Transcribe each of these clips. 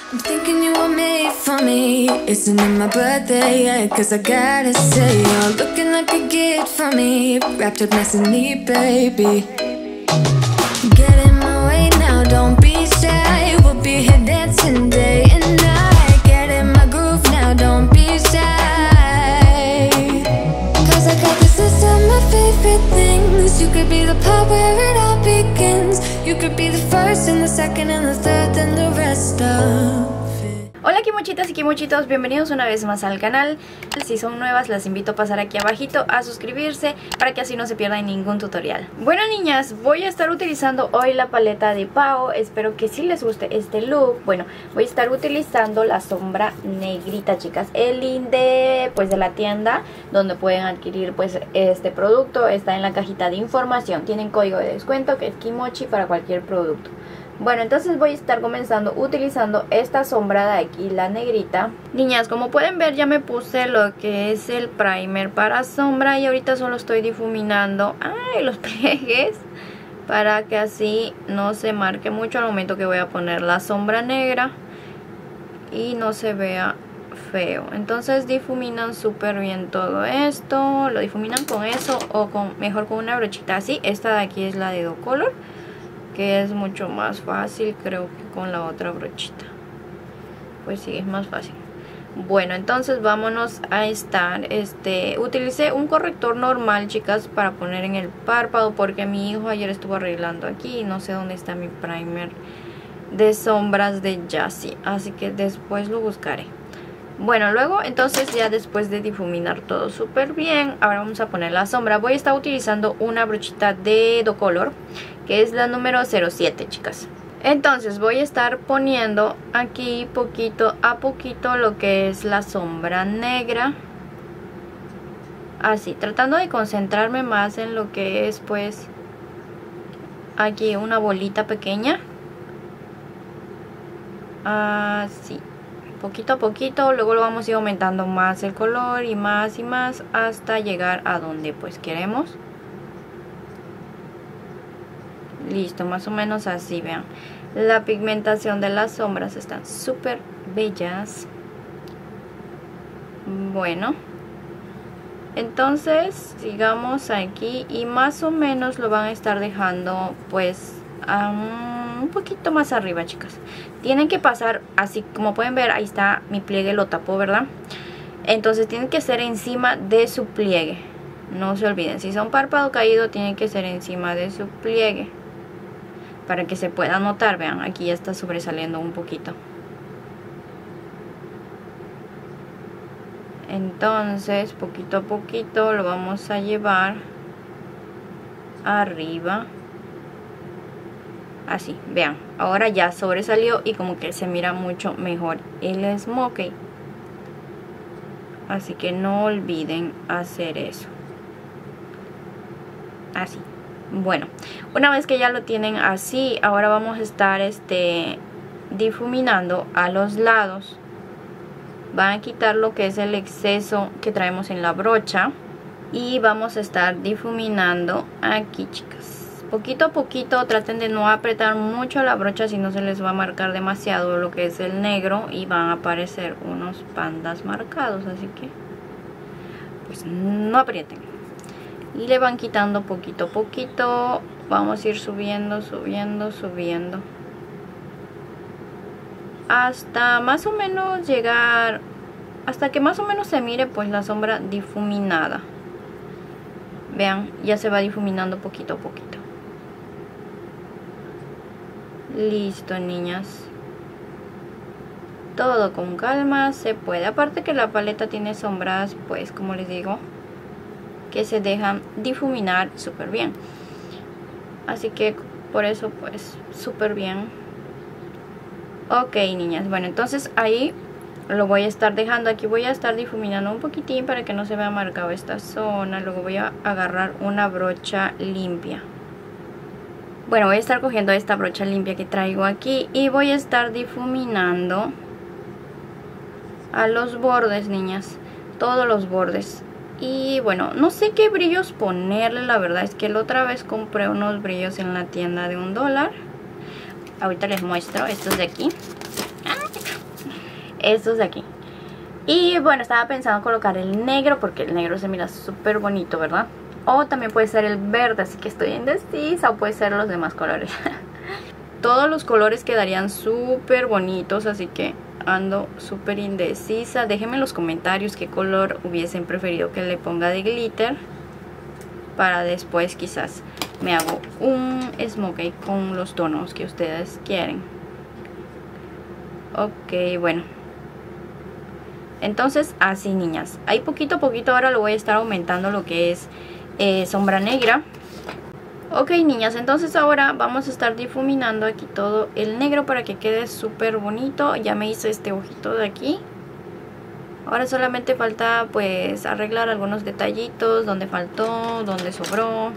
I'm thinking you were made for me. Isn't it my birthday yet? Cause I gotta say, you're looking like a gift for me. Wrapped up nice and neat, baby. Get in my way now, don't be shy. We'll be here dancing day and night. Get in my groove now, don't be shy. Cause I got this list of my favorite things. You could be the part where it all begins. You could be the first and the second and the third and the rest of it. Hola kimochitas y kimochitos, bienvenidos una vez más al canal. Si son nuevas las invito a pasar aquí abajito a suscribirse para que así no se pierdan ningún tutorial. Bueno niñas, voy a estar utilizando hoy la paleta de Pao. Espero que sí les guste este look. Bueno, voy a estar utilizando la sombra negrita, chicas. El link de la tienda donde pueden adquirir pues este producto está en la cajita de información. Tienen código de descuento que es Kimochi para cualquier producto. Bueno, entonces voy a estar comenzando utilizando esta sombra de aquí, la negrita. Niñas, como pueden ver ya me puse lo que es el primer para sombra y ahorita solo estoy difuminando los pliegues para que así no se marque mucho al momento que voy a poner la sombra negra y no se vea feo. Entonces difuminan súper bien todo esto, lo difuminan con eso o mejor con una brochita así. Esta de aquí es la de Docolor, que es mucho más fácil, creo que con la otra brochita. Pues sí, es más fácil. Bueno, entonces vámonos a estar, utilicé un corrector normal, chicas, para poner en el párpado, porque mi hijo ayer estuvo arreglando aquí y no sé dónde está mi primer de sombras de Jassy, así que después lo buscaré. Bueno, luego entonces ya después de difuminar todo súper bien, ahora vamos a poner la sombra. Voy a estar utilizando una brochita de Docolor, que es la número 07, chicas. Entonces voy a estar poniendo aquí poquito a poquito lo que es la sombra negra. Así, tratando de concentrarme más en lo que es pues aquí una bolita pequeña. Así. Poquito a poquito, luego lo vamos a ir aumentando más el color y más hasta llegar a donde pues queremos. Listo, más o menos así, vean. La pigmentación de las sombras están súper bellas. Bueno, entonces sigamos aquí y más o menos lo van a estar dejando pues un poquito más arriba, chicas. Tienen que pasar así, como pueden ver, ahí está mi pliegue, lo tapó, ¿verdad? Entonces tienen que ser encima de su pliegue. No se olviden, si son párpado caído, tienen que ser encima de su pliegue para que se pueda notar. Vean, aquí ya está sobresaliendo un poquito. Entonces, poquito a poquito lo vamos a llevar arriba. Así, vean, ahora ya sobresalió y como que se mira mucho mejor el smokey. Así que no olviden hacer eso. Así. Bueno, una vez que ya lo tienen así, ahora vamos a estar difuminando a los lados. Van a quitar lo que es el exceso que traemos en la brocha y vamos a estar difuminando aquí, chicas. Poquito a poquito, traten de no apretar mucho la brocha, si no se les va a marcar demasiado lo que es el negro y van a aparecer unos pandas marcados, así que pues no aprieten. Y le van quitando poquito a poquito, vamos a ir subiendo, subiendo hasta más o menos llegar, hasta que más o menos se mire pues la sombra difuminada. Vean, ya se va difuminando poquito a poquito. Listo, niñas. Todo con calma se puede. Aparte que la paleta tiene sombras, pues como les digo, que se dejan difuminar súper bien. Así que por eso pues súper bien. Ok, niñas. Bueno, entonces ahí lo voy a estar dejando. Aquí voy a estar difuminando un poquitín para que no se vea marcado esta zona. Luego voy a agarrar una brocha limpia. Bueno, voy a estar cogiendo esta brocha limpia que traigo aquí y voy a estar difuminando a los bordes, niñas, todos los bordes. Y bueno, no sé qué brillos ponerle, la verdad es que la otra vez compré unos brillos en la tienda de $1. Ahorita les muestro estos de aquí. estos de aquí. Y bueno, estaba pensando colocar el negro porque el negro se mira súper bonito, ¿verdad? O también puede ser el verde, así que estoy indecisa, o puede ser los demás colores. Todos los colores quedarían súper bonitos, así que ando súper indecisa. Déjenme en los comentarios qué color hubiesen preferido que le ponga de glitter, para después quizás me hago un smokey con los tonos que ustedes quieren. Ok, bueno. Entonces así, niñas. Ahí poquito a poquito ahora lo voy a estar aumentando lo que es sombra negra. Ok, niñas, entonces ahora vamos a estar difuminando aquí todo el negro para que quede súper bonito. Ya me hice este ojito de aquí. Ahora solamente falta pues arreglar algunos detallitos, donde faltó, donde sobró,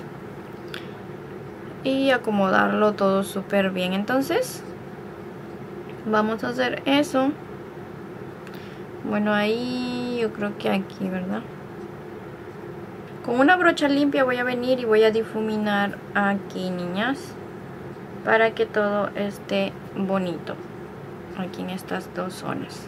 y acomodarlo todo súper bien. Entonces vamos a hacer eso. Bueno, ahí yo creo que aquí, ¿verdad? Con una brocha limpia voy a venir y voy a difuminar aquí, niñas, para que todo esté bonito aquí en estas dos zonas.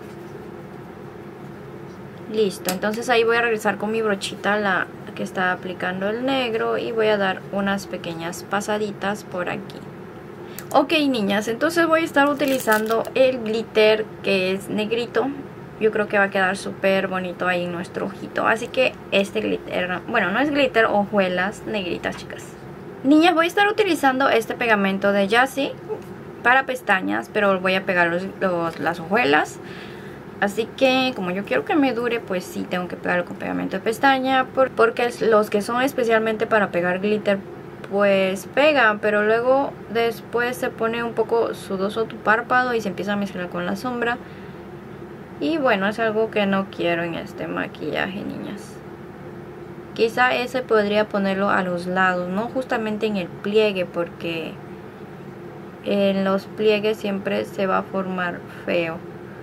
Listo, entonces ahí voy a regresar con mi brochita, la que está aplicando el negro, y voy a dar unas pequeñas pasaditas por aquí. Ok, niñas, entonces voy a estar utilizando el glitter que es negrito. Yo creo que va a quedar súper bonito ahí en nuestro ojito. Así que este glitter, bueno, no es glitter, hojuelas negritas, chicas. Niñas, voy a estar utilizando este pegamento de Jassi para pestañas, pero voy a pegar las hojuelas. Así que como yo quiero que me dure, pues sí tengo que pegarlo con pegamento de pestaña, porque los que son especialmente para pegar glitter pues pegan, pero luego después se pone un poco sudoso tu párpado y se empieza a mezclar con la sombra. Y bueno, es algo que no quiero en este maquillaje, niñas. Quizá ese podría ponerlo a los lados, no justamente en el pliegue, porque en los pliegues siempre se va a formar feo.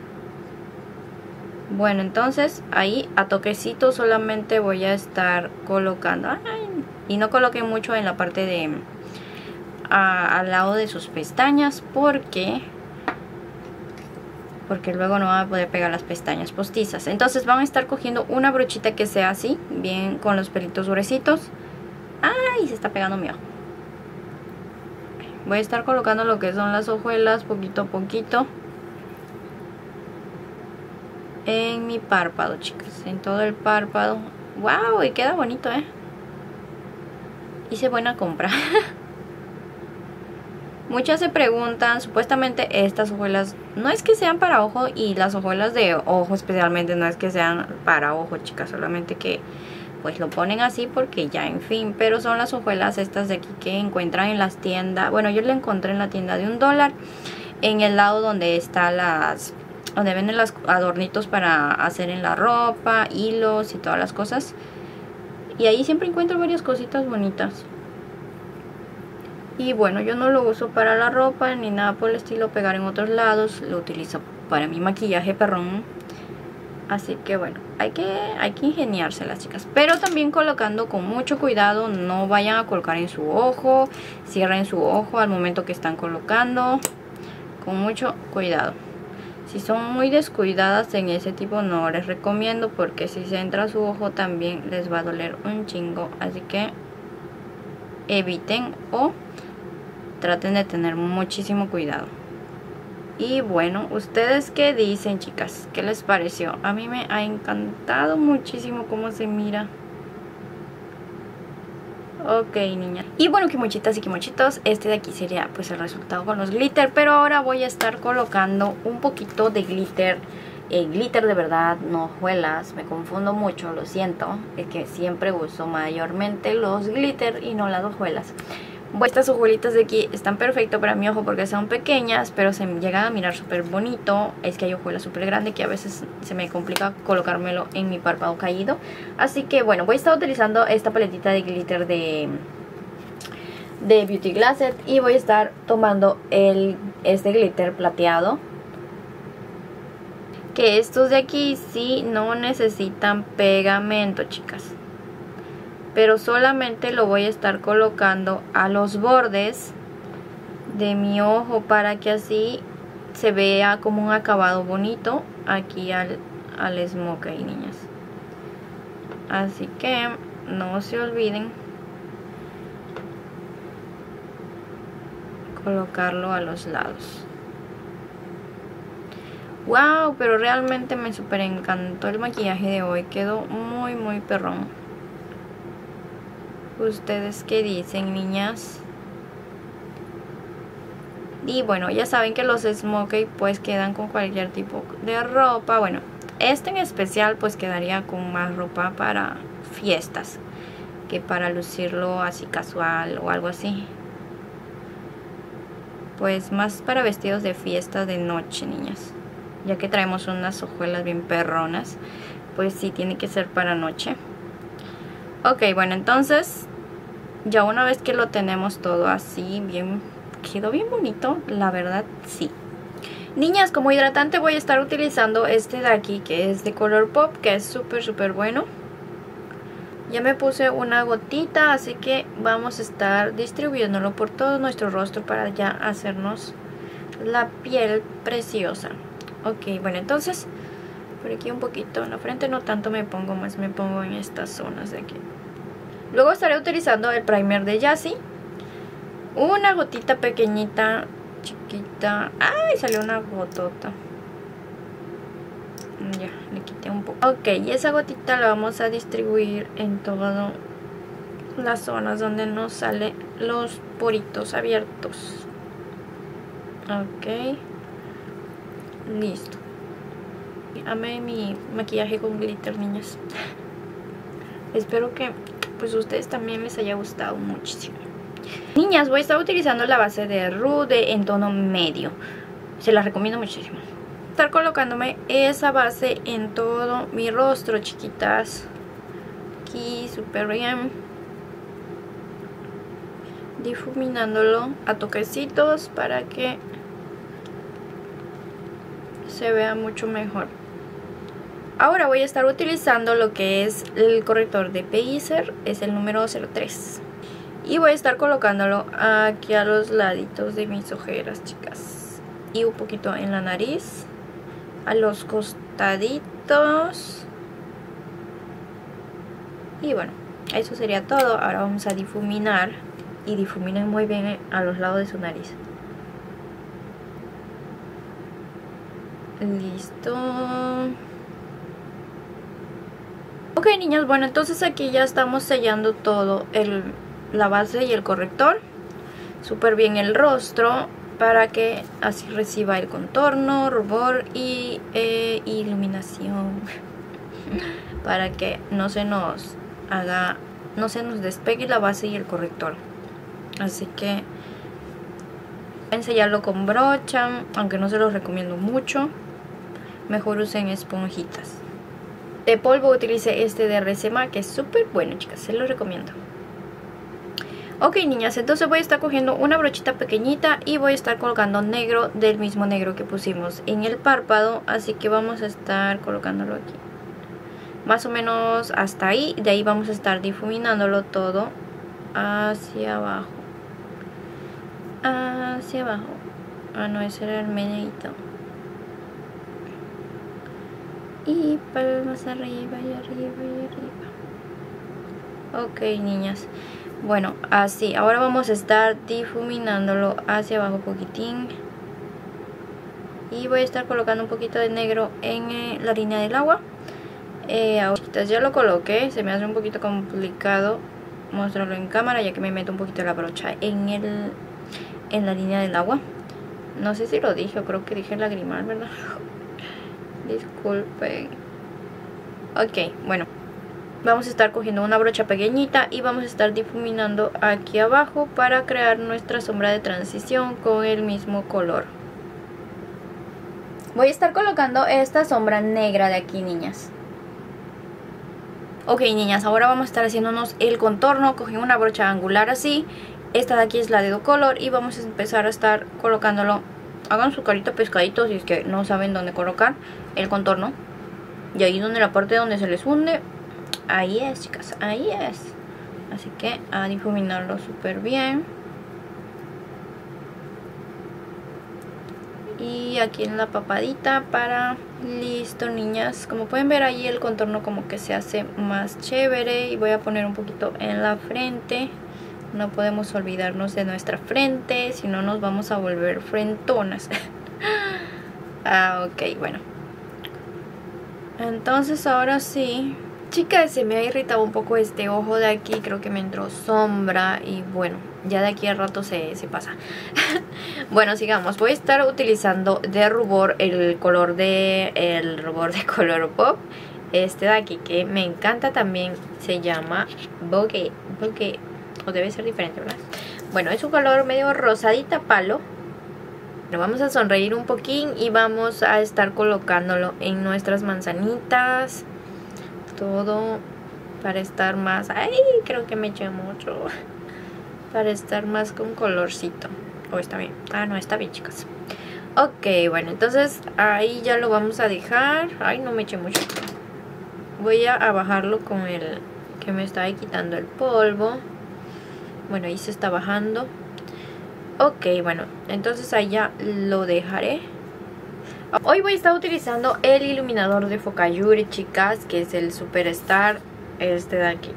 Bueno, entonces ahí a toquecito solamente voy a estar colocando. Y no coloquen mucho en la parte de al lado de sus pestañas, porque luego no van a poder pegar las pestañas postizas. Entonces van a estar cogiendo una brochita que sea así, bien con los pelitos gruesitos. ¡Ay! Se está pegando mi ojo. Voy a estar colocando lo que son las hojuelas poquito a poquito en mi párpado, chicas, en todo el párpado. ¡Wow! Y queda bonito, hice buena compra. Muchas se preguntan, supuestamente estas hojuelas no es que sean para ojo, y las hojuelas de ojo especialmente no es que sean para ojo, chicas, solamente que pues lo ponen así porque ya, en fin. Pero son las hojuelas estas de aquí que encuentran en las tiendas. Bueno, yo la encontré en la tienda de $1, en el lado donde está donde venden los adornitos para hacer en la ropa, hilos y todas las cosas. Y ahí siempre encuentro varias cositas bonitas. Y bueno, yo no lo uso para la ropa ni nada por el estilo, pegar en otros lados. Lo utilizo para mi maquillaje perrón. Así que bueno, hay que ingeniárselas, chicas. Pero también colocando con mucho cuidado. No vayan a colocar en su ojo. Cierren su ojo al momento que están colocando. Con mucho cuidado. Si son muy descuidadas en ese tipo, no les recomiendo, porque si se entra su ojo también les va a doler un chingo. Así que eviten o traten de tener muchísimo cuidado. Y bueno, ¿ustedes qué dicen, chicas? ¿Qué les pareció? A mí me ha encantado muchísimo cómo se mira. Ok, niña. Y bueno, kimochitas y kimochitos, este de aquí sería pues el resultado con los glitter. Pero ahora voy a estar colocando un poquito de glitter. Glitter de verdad, no hojuelas. Me confundo mucho, lo siento. Es que siempre uso mayormente los glitter y no las hojuelas. Estas hojuelitas de aquí están perfectas para mi ojo porque son pequeñas, pero se llegan a mirar súper bonito. Es que hay hojuelas súper grandes que a veces se me complica colocármelo en mi párpado caído. Así que bueno, voy a estar utilizando esta paletita de glitter de Beauty Glasset. Y voy a estar tomando este glitter plateado. Que estos de aquí sí no necesitan pegamento, chicas. Pero solamente lo voy a estar colocando a los bordes de mi ojo, para que así se vea como un acabado bonito aquí al smokey, niñas. Así que no se olviden colocarlo a los lados. Wow, pero realmente me super encantó el maquillaje de hoy. Quedó muy perrón. ¿Ustedes qué dicen, niñas? Y bueno, ya saben que los smokey pues quedan con cualquier tipo de ropa. Bueno, este en especial pues quedaría con más ropa para fiestas que para lucirlo así casual o algo así. Pues más para vestidos de fiesta de noche, niñas. Ya que traemos unas hojuelas bien perronas, pues sí tiene que ser para noche. Ok, bueno, entonces ya una vez que lo tenemos todo así bien, quedó bien bonito, la verdad sí. Niñas, como hidratante voy a estar utilizando este de aquí, que es de Colourpop, que es súper bueno. Ya me puse una gotita, así que vamos a estar distribuyéndolo por todo nuestro rostro para ya hacernos la piel preciosa. Ok, bueno, entonces por aquí un poquito, en la frente no tanto me pongo, más me pongo en estas zonas de aquí. Luego estaré utilizando el primer de Yassi. Una gotita pequeñita, chiquita. ¡Ay! Salió una gotota. Ya, le quité un poco. Ok, y esa gotita la vamos a distribuir en todas las zonas donde nos salen los poritos abiertos. Ok. Listo. Amé mi maquillaje con glitter, niñas. Espero que pues a ustedes también les haya gustado muchísimo. Niñas, voy a estar utilizando la base de Rude en tono medio. Se la recomiendo muchísimo. Estar colocándome esa base en todo mi rostro, chiquitas. Aquí súper bien. Difuminándolo a toquecitos para que se vea mucho mejor. Ahora voy a estar utilizando lo que es el corrector de Pacer, es el número 03. Y voy a estar colocándolo aquí a los laditos de mis ojeras, chicas. Y un poquito en la nariz, a los costaditos. Y bueno, eso sería todo. Ahora vamos a difuminar. Y difuminen muy bien a los lados de su nariz. Listo. Ok, niñas, bueno, entonces aquí ya estamos sellando todo, la base y el corrector. Súper bien el rostro para que así reciba el contorno, rubor y iluminación. Para que no se nos despegue la base y el corrector. Así que pueden sellarlo con brocha, aunque no se los recomiendo mucho. Mejor usen esponjitas. De polvo utilicé este de Resema, que es súper bueno, chicas, se lo recomiendo. Ok, niñas, entonces voy a estar cogiendo una brochita pequeñita y voy a estar colocando negro del mismo negro que pusimos en el párpado. Así que vamos a estar colocándolo aquí, más o menos hasta ahí. De ahí vamos a estar difuminándolo todo hacia abajo. Hacia abajo. Ah, no, ese era el medito. Y palmas arriba y arriba y arriba. Ok, niñas. Bueno, así. Ahora vamos a estar difuminándolo hacia abajo un poquitín. Y voy a estar colocando un poquito de negro en la línea del agua. Ahorita ya lo coloqué. Se me hace un poquito complicado mostrarlo en cámara, ya que me meto un poquito la brocha en la línea del agua. No sé si lo dije, o creo que dije lagrimal, ¿verdad? Disculpen. Ok, bueno, vamos a estar cogiendo una brocha pequeñita y vamos a estar difuminando aquí abajo para crear nuestra sombra de transición con el mismo color. Voy a estar colocando esta sombra negra de aquí, niñas. Ok, niñas, ahora vamos a estar haciéndonos el contorno. Cogí una brocha angular así. Esta de aquí es la de Color y vamos a empezar a estar colocándolo. Hagan su carita pescadito si es que no saben dónde colocar el contorno. Y ahí donde la parte donde se les hunde, ahí es, chicas, ahí es. Así que a difuminarlo súper bien. y aquí en la papadita para... Listo, niñas, como pueden ver ahí el contorno como que se hace más chévere. Y voy a poner un poquito en la frente. No podemos olvidarnos de nuestra frente, si no nos vamos a volver frentonas. Ok, bueno. Entonces ahora sí. Chicas, se me ha irritado un poco este ojo de aquí. Creo que me entró sombra. Y bueno, ya de aquí a rato se pasa. Bueno, sigamos. Voy a estar utilizando de rubor el rubor de color pop. Este de aquí que me encanta también. Se llama Bokeh. O debe ser diferente, ¿verdad? Bueno, es un color medio rosadita palo. Nos vamos a sonreír un poquín y vamos a estar colocándolo en nuestras manzanitas. Todo para estar más... ¡Ay! Creo que me eché mucho. Para estar más con colorcito. ¿O está bien? Ah, no, está bien, chicas. Ok, bueno, entonces ahí ya lo vamos a dejar. Ay, no me eché mucho. Voy a bajarlo con el que me está quitando el polvo. Bueno, ahí se está bajando. Ok, bueno, entonces ahí ya lo dejaré. Hoy voy a estar utilizando el iluminador de Focallure, chicas, que es el Superstar, este de aquí.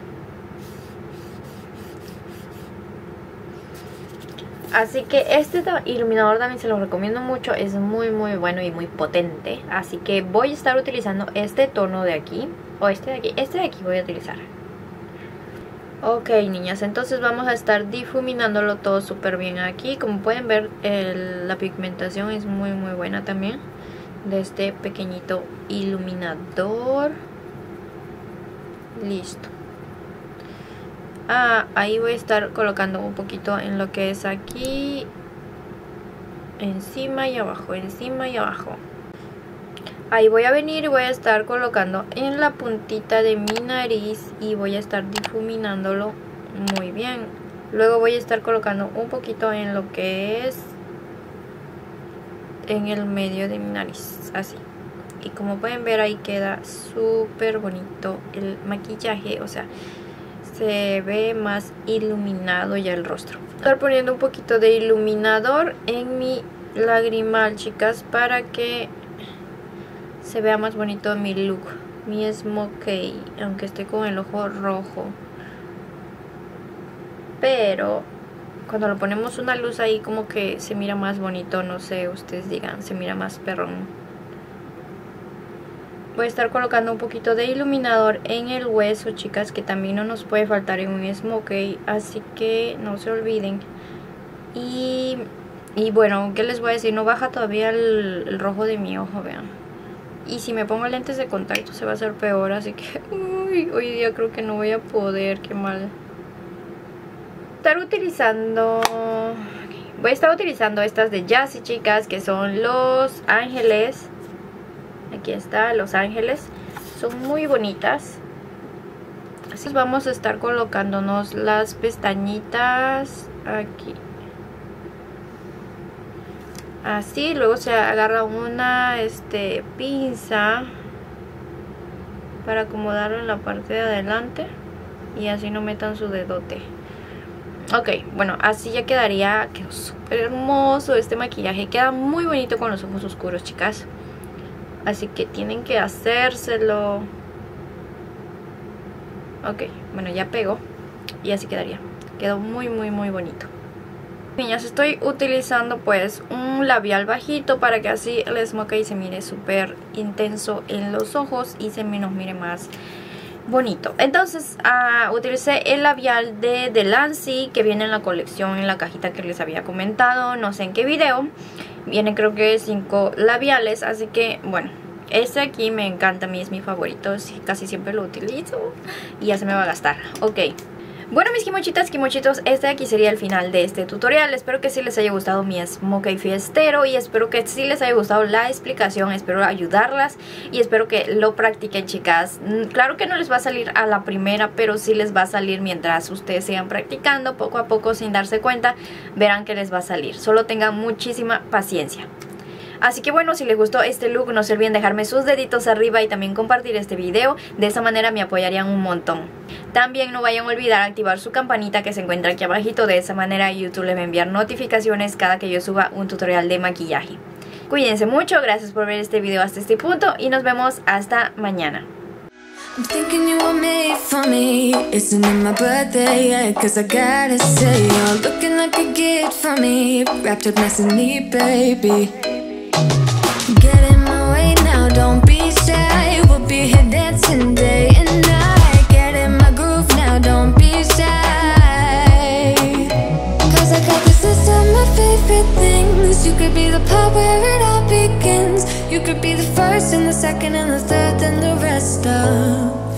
Así que este iluminador también se lo recomiendo mucho, es muy bueno y muy potente. Así que voy a estar utilizando este tono de aquí, o este de aquí voy a utilizar. Ok, niñas, entonces vamos a estar difuminándolo todo súper bien aquí. Como pueden ver, la pigmentación es muy buena también de este pequeñito iluminador. Listo. Ahí voy a estar colocando un poquito en lo que es aquí, encima y abajo, encima y abajo. Ahí voy a venir y voy a estar colocando en la puntita de mi nariz y voy a estar difuminándolo muy bien. Luego voy a estar colocando un poquito en lo que es en el medio de mi nariz, así. Y como pueden ver, ahí queda súper bonito el maquillaje, o sea, se ve más iluminado ya el rostro. Voy a estar poniendo un poquito de iluminador en mi lagrimal, chicas, para que se vea más bonito mi look, mi smokey, aunque esté con el ojo rojo. Pero cuando lo ponemos una luz ahí como que se mira más bonito, no sé, ustedes digan, se mira más perrón. Voy a estar colocando un poquito de iluminador en el hueso, chicas, que también no nos puede faltar en un smokey, así que no se olviden. Y bueno, ¿qué les voy a decir? No baja todavía el rojo de mi ojo, vean. Y si me pongo lentes de contacto se va a hacer peor, así que hoy día creo que no voy a poder, qué mal. Voy a estar utilizando estas de Jassy, chicas, que son Los Ángeles. Aquí está, Los Ángeles. Son muy bonitas. Así vamos a estar colocándonos las pestañitas aquí. Así, luego se agarra una pinza para acomodarlo en la parte de adelante y así no metan su dedote. Ok, bueno, así ya quedaría. Quedó súper hermoso este maquillaje. Queda muy bonito con los ojos oscuros, chicas. Así que tienen que hacérselo. Ok, bueno, ya pegó. Y así quedaría. Quedó muy bonito. Niñas, estoy utilizando pues un labial bajito para que así el smokey se mire súper intenso en los ojos y se nos mire más bonito. Entonces utilicé el labial de Delancey, que viene en la colección, en la cajita que les había comentado, no sé en qué video. Viene creo que 5 labiales, así que bueno, este aquí me encanta, a mí es mi favorito, casi siempre lo utilizo y ya se me va a gastar. Ok. Bueno, mis kimochitas, kimochitos, este de aquí sería el final de este tutorial. Espero que sí les haya gustado mi smokey fiestero y espero que sí les haya gustado la explicación. Espero ayudarlas y espero que lo practiquen, chicas. Claro que no les va a salir a la primera, pero sí les va a salir mientras ustedes sigan practicando. Poco a poco, sin darse cuenta, verán que les va a salir. Solo tengan muchísima paciencia. Así que bueno, si les gustó este look, no se olviden dejarme sus deditos arriba y también compartir este video. De esa manera me apoyarían un montón. También no vayan a olvidar activar su campanita que se encuentra aquí abajito. De esa manera YouTube les va a enviar notificaciones cada que yo suba un tutorial de maquillaje. Cuídense mucho, gracias por ver este video hasta este punto y nos vemos hasta mañana. I'm thinking you were made for me. Isn't it my birthday yet? Cause I gotta say, you're looking like a gift for me. Wrapped up nice and neat, baby. Get in my way now, don't be shy. We'll be here dancing day and night. Get in my groove now, don't be shy. Cause I got this list of my favorite things. You could be the part where it all begins. You could be the first and the second and the third and the rest of